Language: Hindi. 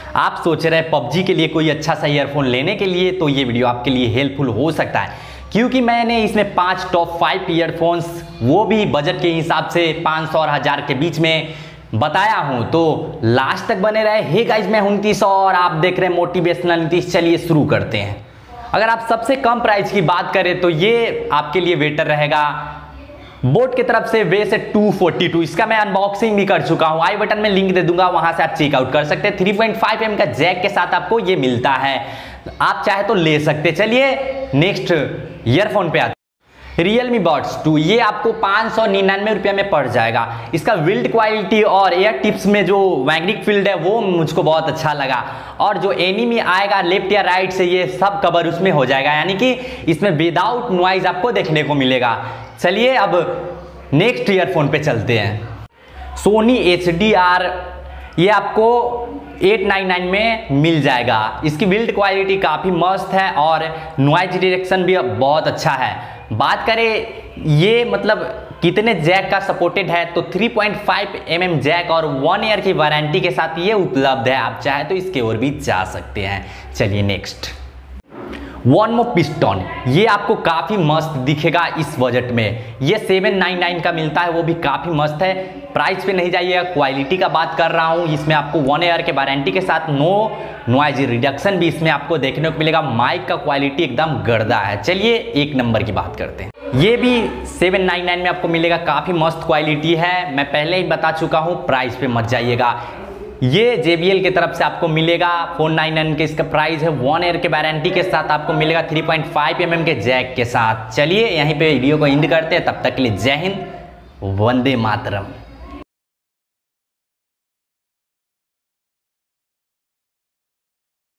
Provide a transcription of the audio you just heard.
आप सोच रहे हैं पबजी के लिए कोई अच्छा सा ईयरफोन लेने के लिए, तो ये वीडियो आपके लिए हेल्पफुल हो सकता है, क्योंकि मैंने इसमें 5 टॉप 5 ईयरफोन्स, वो भी बजट के हिसाब से 500 और 1000 के बीच में बताया हूं। तो लास्ट तक बने रहे। हे गाइस, मैं हूं नीतीश और आप देख रहे हैं मोटिवेशनल नीतीश। चलिए शुरू करते हैं। अगर आप सबसे कम प्राइस की बात करें तो ये आपके लिए बेटर रहेगा बोट की तरफ से वेस 242। इसका मैं अनबॉक्सिंग भी कर चुका हूं, आई बटन में लिंक दे दूंगा, वहां से आप चेकआउट कर सकते हैं। 3.5mm का जैक के साथ आपको ये मिलता है, आप चाहे तो ले सकते। चलिए नेक्स्ट ईयरफोन पे आते हैं। Realme Buds 2, ये आपको 599 रुपये में पड़ जाएगा। इसका बिल्ड क्वालिटी और एयर टिप्स में जो मैग्नेटिक फील्ड है वो मुझको बहुत अच्छा लगा, और जो एनिमी आएगा लेफ्ट या राइट से ये सब कवर उसमें हो जाएगा, यानी कि इसमें विदाउट नॉइज आपको देखने को मिलेगा। चलिए अब नेक्स्ट ईयरफोन पे चलते हैं। Sony HDR, ये आपको 899 में मिल जाएगा। इसकी बिल्ड क्वालिटी काफ़ी मस्त है और नॉइज डिटेक्शन भी बहुत अच्छा है। बात करें ये मतलब कितने जैक का सपोर्टेड है, तो 3.5mm जैक और 1 ईयर की वारंटी के साथ ये उपलब्ध है। आप चाहे तो इसके और भी जा सकते हैं। चलिए नेक्स्ट, OneMo पिस्टन, ये आपको काफ़ी मस्त दिखेगा इस बजट में। ये 799 का मिलता है, वो भी काफ़ी मस्त है। प्राइस पे नहीं जाइएगा, क्वालिटी का बात कर रहा हूँ। इसमें आपको 1 ईयर के वारंटी के साथ नो नॉइज रिडक्शन भी इसमें आपको देखने को मिलेगा। माइक का क्वालिटी एकदम गर्दा है। चलिए एक नंबर की बात करते हैं। ये भी 799 में आपको मिलेगा, काफ़ी मस्त क्वालिटी है। मैं पहले ही बता चुका हूँ, प्राइस पे मत जाइएगा। ये JBL की तरफ से आपको मिलेगा 499 के, इसका प्राइस है। 1 ईयर के वारंटी के साथ आपको मिलेगा 3.5mm के जैक के साथ। चलिए यहीं पे वीडियो को एंड करते हैं, तब तक के लिए जय हिंद, वंदे मातरम।